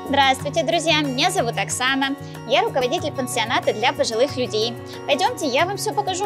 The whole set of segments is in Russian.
Здравствуйте, друзья! Меня зовут Оксана. Я руководитель пансионата для пожилых людей. Пойдемте, я вам все покажу.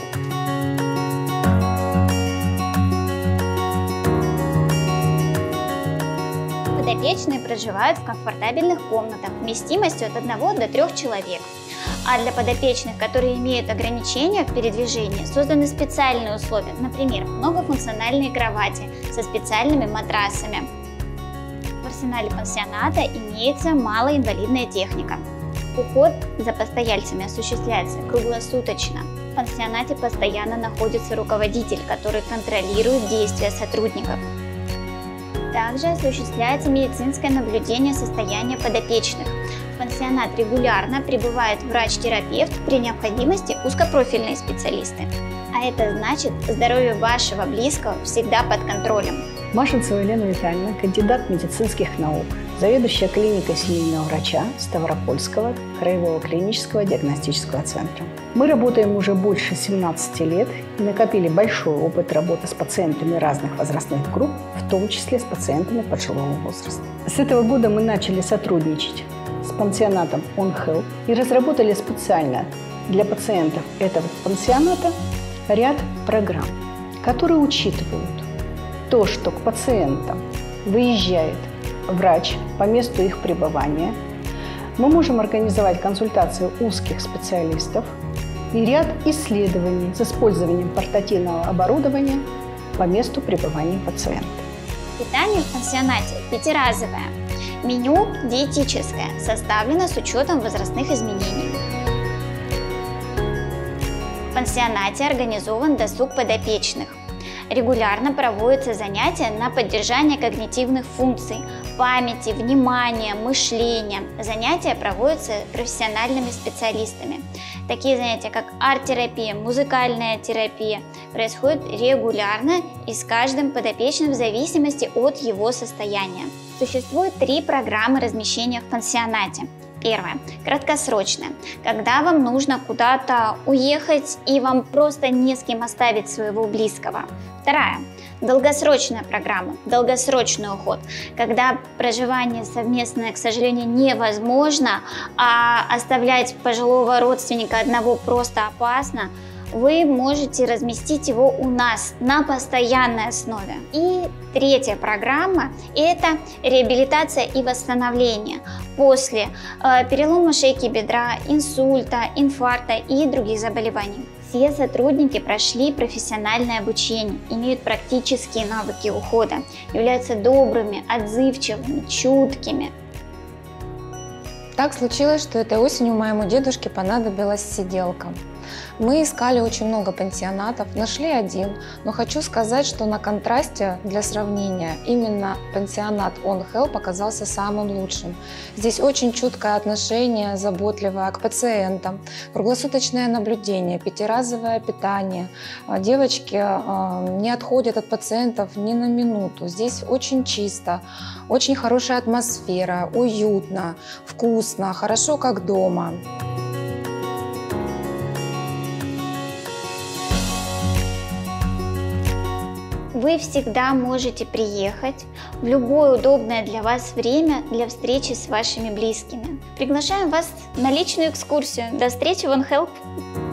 Подопечные проживают в комфортабельных комнатах вместимостью от 1 до 3 человек. А для подопечных, которые имеют ограничения в передвижении, созданы специальные условия, например, многофункциональные кровати со специальными матрасами. В арсенале пансионата имеется малоинвалидная техника. Уход за постояльцами осуществляется круглосуточно. В пансионате постоянно находится руководитель, который контролирует действия сотрудников. Также осуществляется медицинское наблюдение состояния подопечных. В пансионат регулярно прибывает врач-терапевт, при необходимости узкопрофильные специалисты. А это значит, здоровье вашего близкого всегда под контролем. Машинцева Елена Витальевна, кандидат медицинских наук, заведующая клиникой семейного врача Ставропольского краевого клинического диагностического центра. Мы работаем уже больше 17 лет и накопили большой опыт работы с пациентами разных возрастных групп, в том числе с пациентами пожилого возраста. С этого года мы начали сотрудничать с пансионатом OnHealth и разработали специально для пациентов этого пансионата ряд программ, которые учитывают то, что к пациентам выезжает врач по месту их пребывания. Мы можем организовать консультацию узких специалистов и ряд исследований с использованием портативного оборудования по месту пребывания пациента. Питание в пансионате пятиразовое. Меню диетическое, составлено с учетом возрастных изменений. В пансионате организован досуг подопечных. Регулярно проводятся занятия на поддержание когнитивных функций, памяти, внимания, мышления. Занятия проводятся профессиональными специалистами. Такие занятия, как арт-терапия, музыкальная терапия, происходят регулярно и с каждым подопечным в зависимости от его состояния. Существует 3 программы размещения в пансионате. Первое – краткосрочная, когда вам нужно куда-то уехать и вам просто не с кем оставить своего близкого. Вторая – долгосрочная программа, долгосрочный уход, когда проживание совместное, к сожалению, невозможно, а оставлять пожилого родственника одного просто опасно. Вы можете разместить его у нас на постоянной основе. И третья программа – это реабилитация и восстановление после перелома шейки бедра, инсульта, инфаркта и других заболеваний. Все сотрудники прошли профессиональное обучение, имеют практические навыки ухода, являются добрыми, отзывчивыми, чуткими. Так случилось, что этой осенью моему дедушке понадобилась сиделка. Мы искали очень много пансионатов, нашли один, но хочу сказать, что на контрасте для сравнения именно пансионат OnHealth показался самым лучшим. Здесь очень чуткое отношение, заботливое к пациентам, круглосуточное наблюдение, пятиразовое питание. Девочки не отходят от пациентов ни на минуту. Здесь очень чисто, очень хорошая атмосфера, уютно, вкусно, хорошо как дома. Вы всегда можете приехать в любое удобное для вас время для встречи с вашими близкими. Приглашаем вас на личную экскурсию. До встречи в OnHealth!